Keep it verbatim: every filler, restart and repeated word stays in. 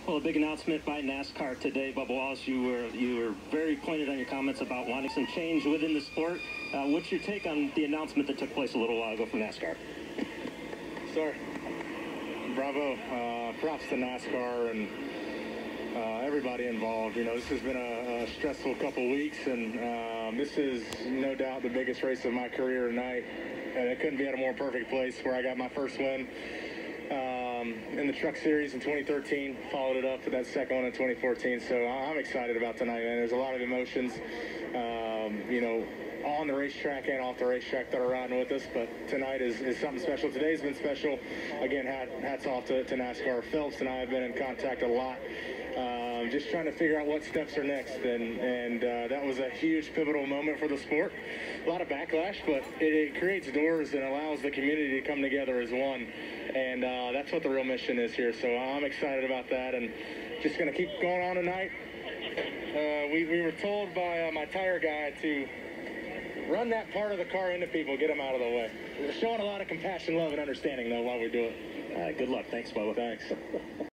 Well, a big announcement by NASCAR today. Bubba Wallace, you were you were very pointed on your comments about wanting some change within the sport. Uh, what's your take on the announcement that took place a little while ago from NASCAR? Sir, bravo. Uh, props to NASCAR and uh, everybody involved. You know, this has been a, a stressful couple weeks, and um, this is no doubt the biggest race of my career tonight. And it couldn't be at a more perfect place where I got my first win um, in the Truck Series in twenty thirteen. Followed it up with that second one in twenty fourteen. So I'm excited about tonight, man. There's a lot of emotions, um, you know, on the racetrack and off the racetrack that are riding with us, but tonight is, is something special. Today's been special. Again, hat, hats off to, to NASCAR. Phelps and I have been in contact a lot, um, just trying to figure out what steps are next, and, and uh, that was a huge pivotal moment for the sport. A lot of backlash, but it, it creates doors and allows the community to come together as one, and uh, that's what the real mission is here. So I'm excited about that, and just going to keep going on tonight. Uh, we, we were told by uh, my tire guy to run that part of the car into people, get them out of the way. We're showing a lot of compassion, love, and understanding, though, while we do it. All right, good luck. Thanks, Bubba. Thanks.